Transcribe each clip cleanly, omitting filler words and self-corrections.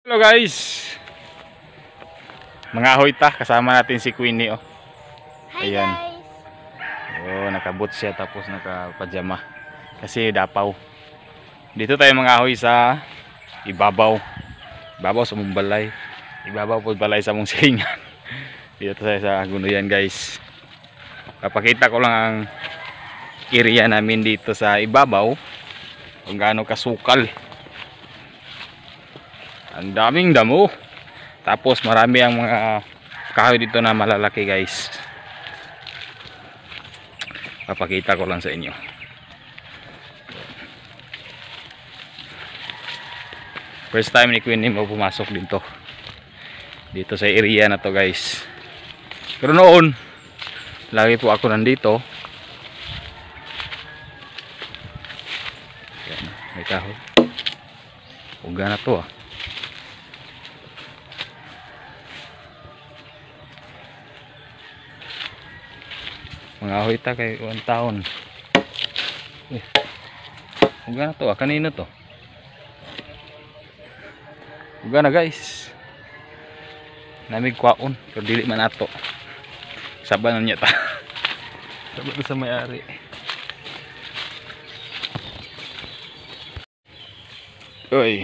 Hello guys, mga hoyta, kasama natin si Queenie. Oh. Hi Ayan. guys! Oh, nakabot siya tapos nakapajama kasi dapaw. Dito tayo mga hoy sa ibabaw sa mong balay, ibabaw po balay sa mong silingan. Dito tayo sa Gunuyan guys. Papakita ko lang ang area namin dito sa ibabaw kung gaano kasukal. Ang daming damo. Tapos marami ang mga kahoy dito na malalaki guys. Papakita ko lang sa inyo. First time ni Queenie mo pumasok dito. Dito sa area na to guys. Pero noon, lagi po ako nandito. Yan, may kahoy. Uga na to ah. Mga hoyta kay 1 taon. Uga na to ah. Kanino to? Uga na guys. Namig kwaon. Pero dili man ato. Sabanan niya ta. Sabanan sa may-ari. Uy.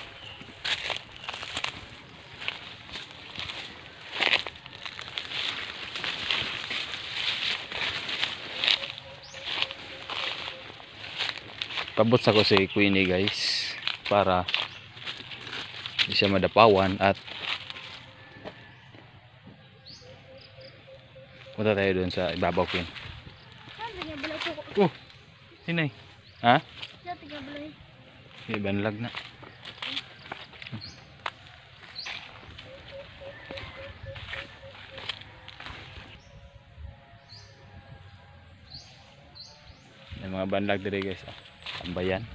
Kabot sa ko si Queenie guys para hindi siya madapawan at punta tayo dun sa ibabaw Queen. Oh, sinay? Ha? Ibanlag na. May mga banlag dito guys. Tambayan.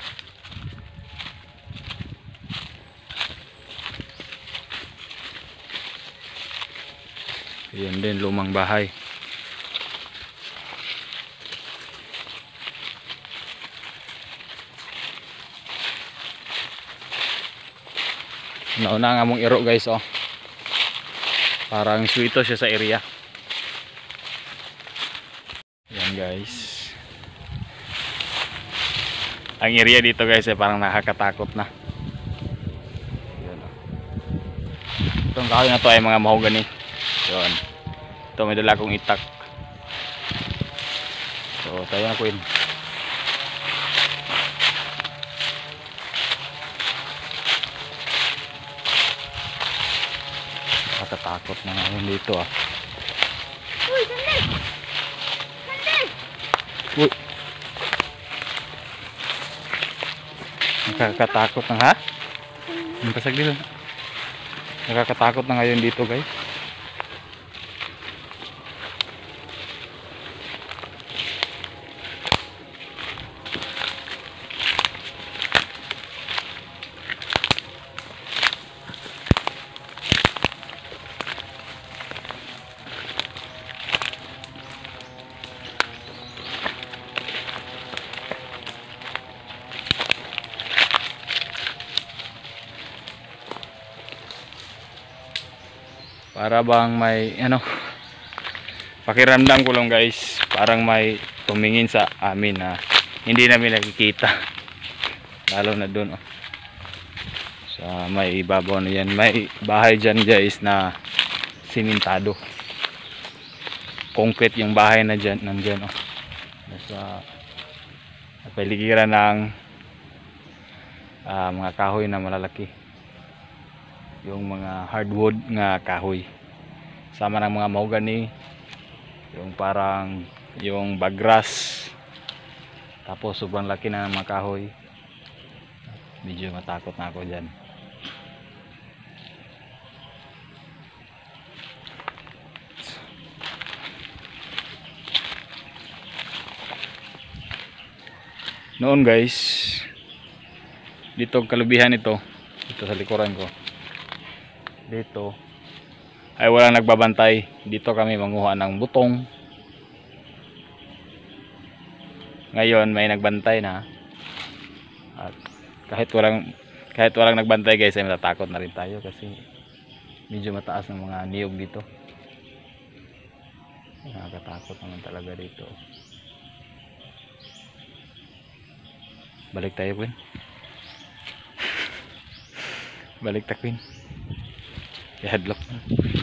Ayan din lumang bahay. Nauna nga mong iro guys oh. Parang suito siya sa area. Ayan guys. Ang area dito guys ay parang nakakatakot na. Ayan, oh. Itong kahoy na to ay mga mahogany. Yun. Ito may dala kong itak. So tayo na Queen. Nakakatakot na ngayon dito ah. Uy, sandali! Sandali! Uy. Nakakatakot na ha? Ang pasagdil. Nakakatakot na ngayon dito guys. Para bang may pakiramdam ko lang guys, parang may tumingin sa amin na hindi namin nakikita. Lalo na doon oh. Sa may ibabaw na yan, may bahay dyan guys na simentado. Concrete yung bahay na dyan, nandyan oh. Nasa paligiran ng mga kahoy na malalaki. Yung mga hardwood nga kahoy sama ng mga mahogany, yung parang yung bagras, tapos sobrang laki na ng mga kahoy. Medyo matakot na ako dyan. Noon guys, dito kalubihan ito, dito sa likuran ko, dito ay walang nagbabantay. Dito kami manguha ng butong. Ngayon may nagbantay na. At kahit walang Kahit walang nagbantay guys ay matatakot na rin tayo kasi medyo mataas ng mga niyog dito. Nakakatakot naman talaga dito. Balik tayo, Queen. Balik ta, Queen. I-headlock na.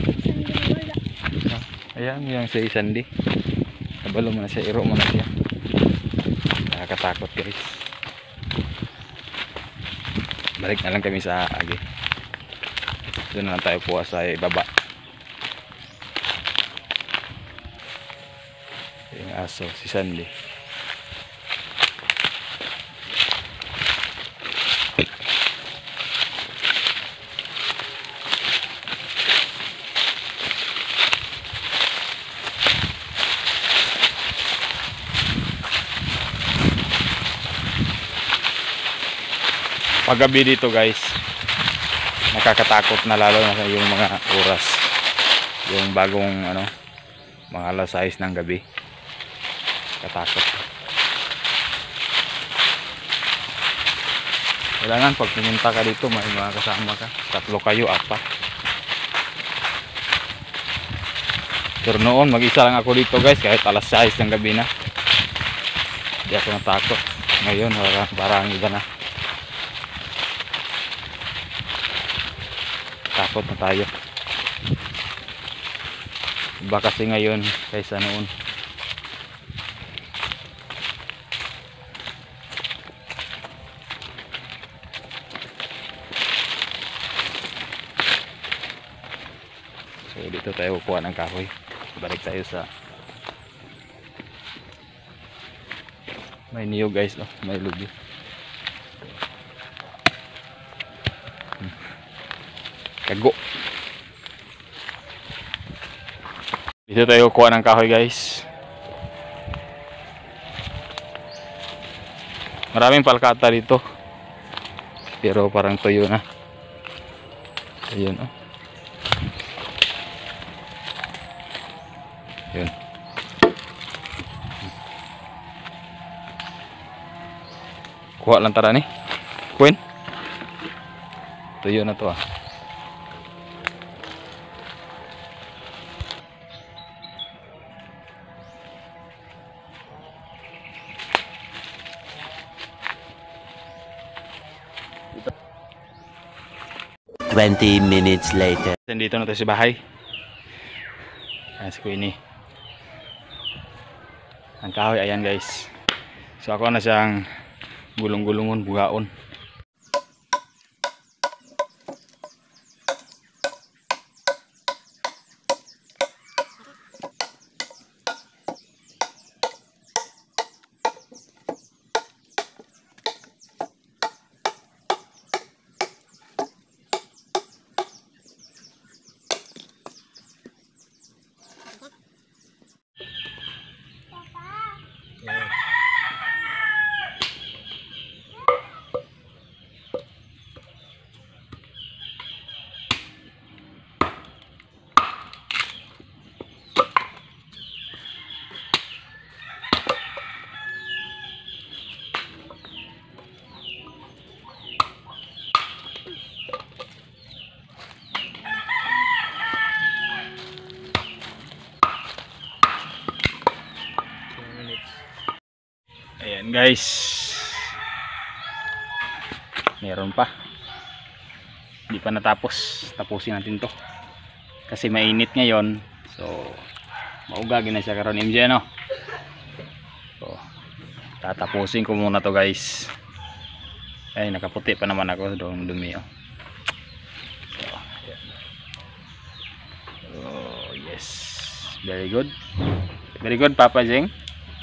Ayan yung si Sandy. Nabalo mo na siya, iro mo na siya. Nakakatakot guys. Balik na lang kami sa agi. Doon na lang tayo po sa ibaba. Yung aso, si Sandy. Paggabi dito guys, nakakatakot na lalo na yung mga oras, yung bagong ano, mga alas 6 ng gabi. Katakot. Kailangan pag pumunta ka dito may mga kasama ka, 3 kayo, 4. Pero noon mag-isa lang ako dito guys, kahit alas 6 ng gabi na hindi ako natakot. Ngayon parang iba na, takot na tayo. Iba kasi ngayon kaysa noon. So dito tayo kukuha ng kahoy. Balik tayo sa may niyog guys, oh, may lubi. Kago. Dito tayo kuha ng kahoy guys. Maraming palkata dito. Pero parang tuyo na. Ayun oh. Yun. Kuha lang tara ni. Queen. Tuyo na to ah. Minutes later. Dito na tayo sa bahay. Ayan si Queenie. Ang kahoy, ayan guys. So ako na siyang gulong-gulungon, bugaon. Ayan guys, meron pa, hindi pa natapos. Tapusin natin to kasi mainit ngayon. So maugagin na siya karon MJ no. So tatapusin ko muna to guys. Ay nakaputi pa naman ako, dumi oh. So, ayan. Oh yes, very good Papa Jeng.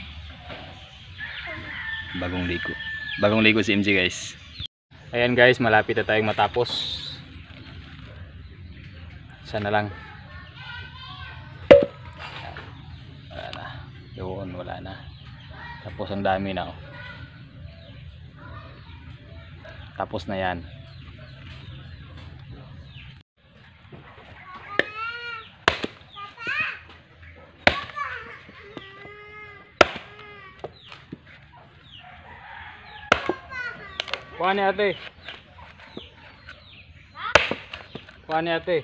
Bagong ligo si MJ guys. Ayan guys, malapit na tayong matapos. Sana lang. Wala na. Doon, wala na. Tapos ang dami na oh. Tapos na yan. Kuha ni ate. Kuha ni ate.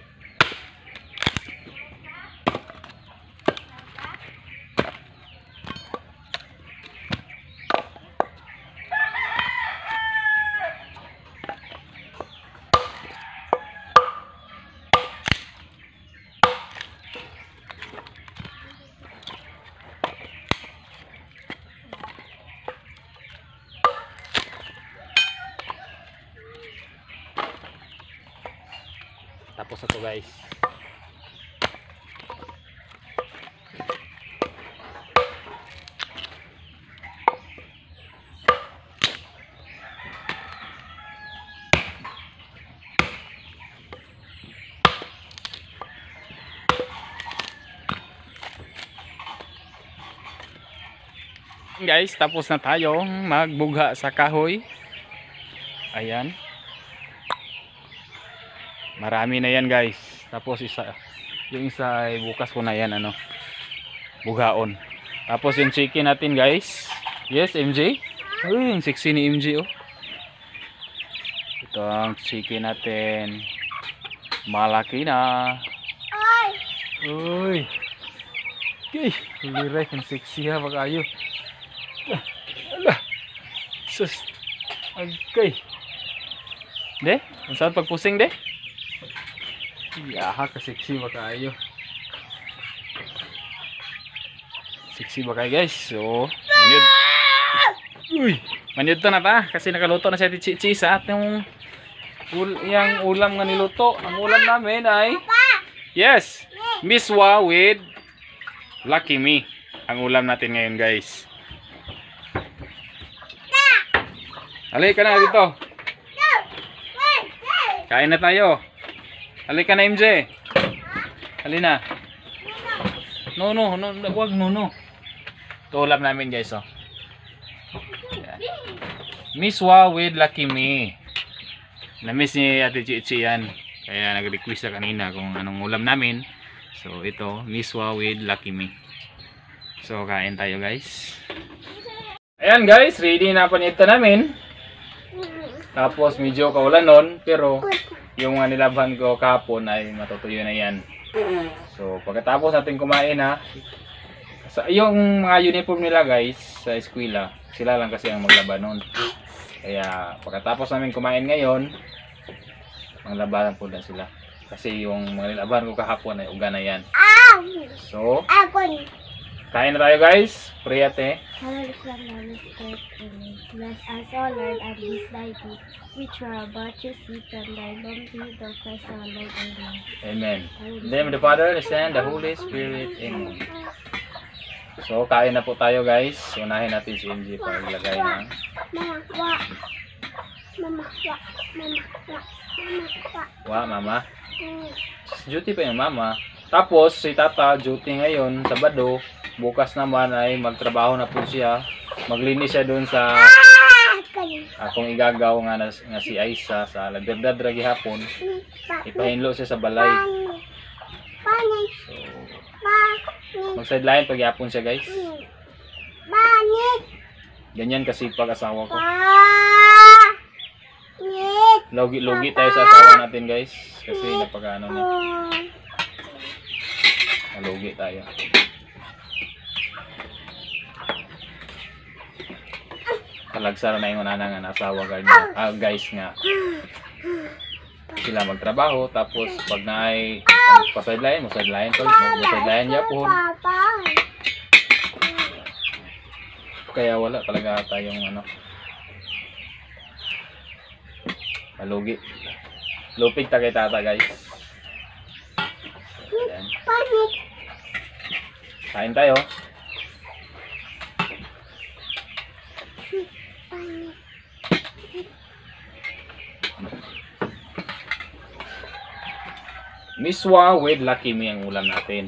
Tapos na to guys. Guys, tapos na tayong magbugha sa kahoy. Ayan. Marami na yan guys. Tapos yung isa ay bukas ko na yan ano. Bughaon. Tapos yung chicken natin guys. Yes, MJ. Uy, yung sexy ni MJ oh. Ito ang chicken natin. Malaki na. Uy. Okay, kuliray ang sexy ha pag-ayo. Ala. Sus. Okay. De, ang saan pagpusing de? Yaha ka sexy ba kayo? Sexy ba kayo guys? So, manyod. Uy, manyod to na ta kasi nakaluto na siya ti Chisa at yung ulam nga niluto. Ang ulam namin ay yes, miswa with Lucky Me. Ang ulam natin ngayon guys. Halika na dito. Kain na tayo. Halika na MJ. Halina. No, wag no. Ito ulam namin guys oh. Yan. Miswa with Lucky Me. Na-miss ni Ate Chichi yan. Kaya nag-request na kanina kung anong ulam namin. So ito, miswa with Lucky Me. So kain tayo guys. Ayan guys, ready na panita namin. Tapos medyo kaulan nun, pero yung nilabhan ko kahapon ay matutuyo na yan. So pagkatapos natin kumain ha, yung mga uniform nila guys sa eskwela, sila lang kasi ang maglaban nun. Kaya pagkatapos namin kumain ngayon, maglaban po na sila. Kasi yung mga nilaban ko kahapon ay uga na yan. So kain na tayo guys. Pray ate. Bless us, O Lord, and this thy gift, which we are about to see from thy long kingdom, Christ our Lord. Amen. Amen. In the name of the Father, the Son, the Holy Spirit. Amen. So kain na po tayo guys. Unahin natin si MJ para ilagay ng mama. Duty pa yung mama. Tapos si tata duty ngayon Sabado. Bukas naman ay magtrabaho na po siya. Maglinis siya doon sa akong igagaw nga si Aisa sa Laberdad ragi hapon. Ipahinlo siya sa balay. So mag-sideline pag hapon siya guys. Ganyan kasi pag-asawa ko. Logi tayo sa asawa natin guys. Kasi napag-ano na. Logi tayo. Talagsara na yung nanang asawa guys nga sila magtrabaho tapos pag naay pa-sideline mo sideline niya po kaya wala talaga tayong ano malugi lupig ta kay tata guys. Ayan. Kain tayo. Miswa with Lucky Me ang ulam natin.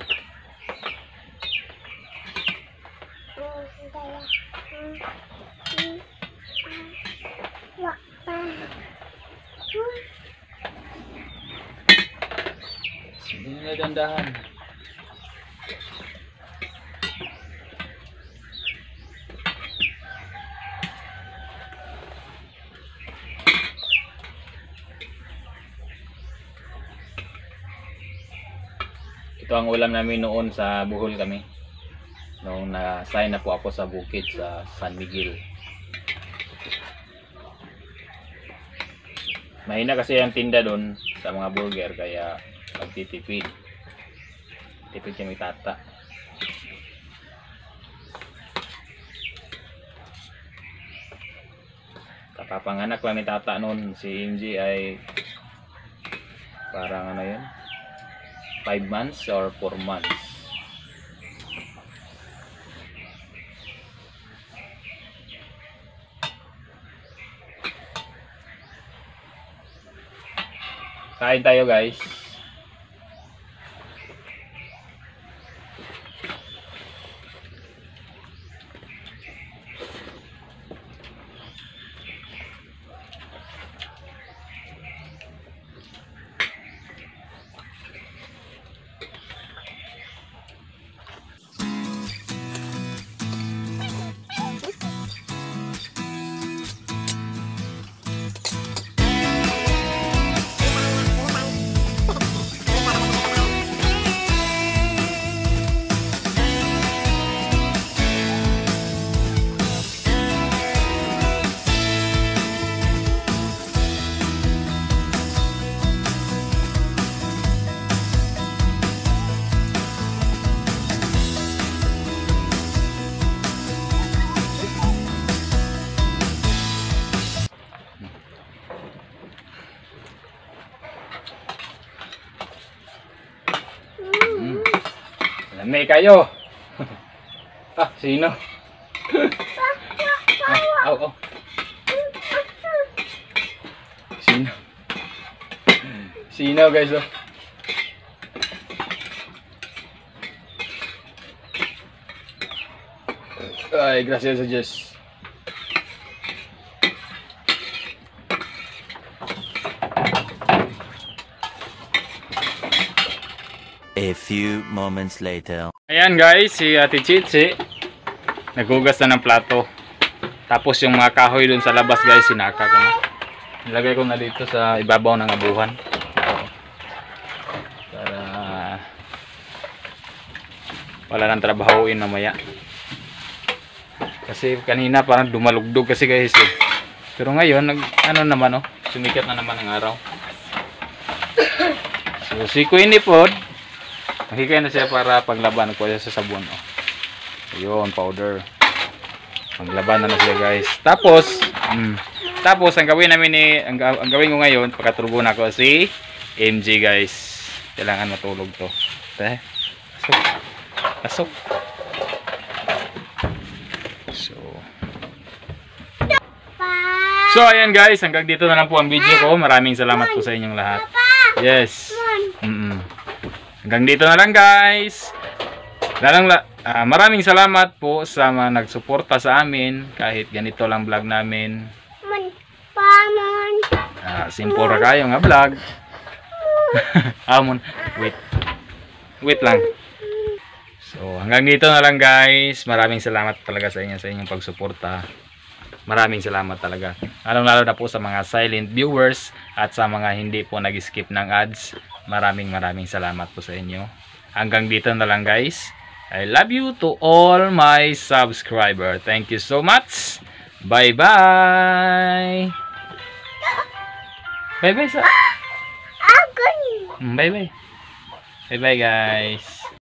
Sige na dandahan. Ito ang ulam namin noon sa Bohol kami. Noong na-sign na po ako sa bukid sa San Miguel. Mahina kasi ang tinda doon sa mga burger kaya magtitipid. Tipid kami tata. Kapapanganak lang ni tata noon. Si MJ ay parang ano yun, 5 months or 4 months. Kain tayo guys. Lamay kayo. Ah, sino? Ah, oh. Sino? Sino guys oh? Ay, gracias a Diyos. A few moments later. Ayan guys, si Ate Chichi naghugas na ng plato. Tapos yung mga kahoy dun sa labas guys, sinaka ko na. Nilagay ko na dito sa ibabaw ng abuhan. Para wala nang trabahoin mamaya. Kasi kanina parang dumalugdog kasi guys eh. Pero ngayon, ano naman oh, sumikat na naman ang araw. So si Queen Pod, makikaya na siya para paglaban ko sa sabon oh. Ayun, powder. Paglaban na siya guys. Tapos ang gawin namin ang gawin ko ngayon, pagkatulog na ko si MJ guys. Kailangan matulog to. Pasok. Pasok. So ayan guys, hanggang dito na lang po ang video ko. Maraming salamat po sa inyong lahat. Yes. Hanggang dito na lang guys. Maraming salamat po sa mga nagsuporta sa amin kahit ganito lang vlog namin. Simple ra kayo nga vlog. Amon, wait lang. So hanggang dito na lang guys. Maraming salamat talaga sa inyong pagsuporta. Maraming salamat talaga. Lalo na po sa mga silent viewers at sa mga hindi po nag-skip ng ads. Maraming salamat po sa inyo. Hanggang dito na lang guys. I love you to all my subscriber. Thank you so much. Bye-bye. Bye-bye sa... Bye-bye. Bye-bye guys.